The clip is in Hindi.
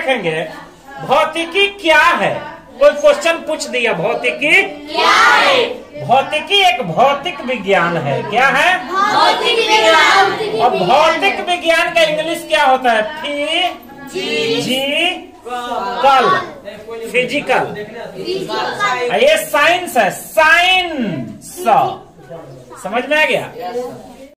देखेंगे भौतिकी क्या है। कोई क्वेश्चन पूछ दिया भौतिकी क्या है। भौतिकी एक भौतिक विज्ञान है। क्या है? भौतिक विज्ञान। और भौतिक विज्ञान का इंग्लिश क्या होता है? फिजिकल। ये साइंस है, साइंस। समझ में आ गया?